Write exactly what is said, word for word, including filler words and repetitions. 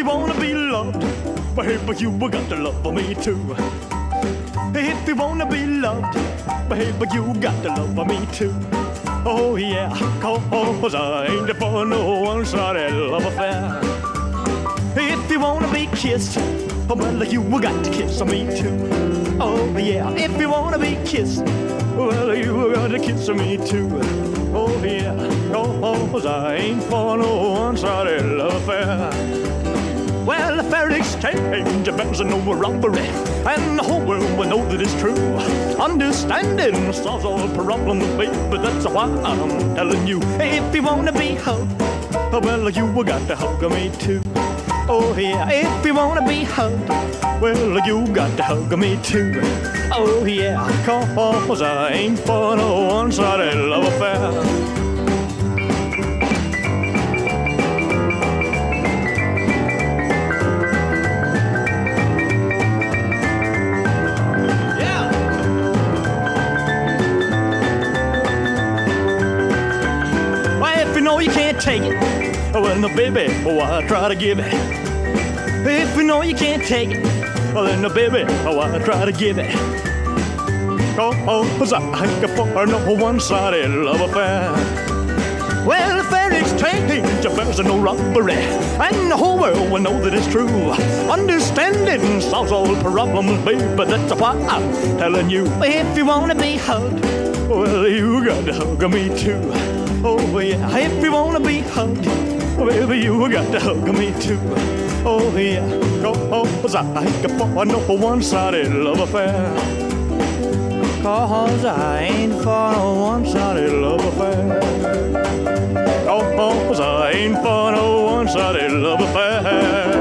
you wanna be loved, baby, you got to love me too. If you wanna be loved, baby, you got to love me too. Oh yeah, cause I ain't for no one-sided love affair. If you wanna be kissed, well, you got to kiss me too. Oh yeah, if you wanna be kissed, well, you got to kiss me too. Oh yeah, cause I ain't for no one-sided love affair. Well, a fair exchange means no robbery, and the whole world will know that it's true. Understanding solves all problems, baby, that's why I'm telling you. If you wanna be hugged, well, you got to hug me too. Oh yeah, if you wanna be hugged, well, you got to hug me too. Oh yeah, cause I ain't for no one-sided love affair. Know you can't take it, well, no, baby, oh, I try to give it. If you know you can't take it, well, then, no, baby, oh, I try to give it. Cause I ain't for no one-sided love affair. Well, a fair exchange, there's no robbery, and the whole world will know that it's true. Understanding solves all problems, baby, that's why I'm telling you. If you wanna be hugged, well, you got to hug me too. Oh yeah, if you wanna be hugged, baby, you got to hug me too. Oh yeah, cause I ain't for no one-sided love affair. Cause I ain't for no one-sided love affair. Cause I ain't for no one-sided love affair.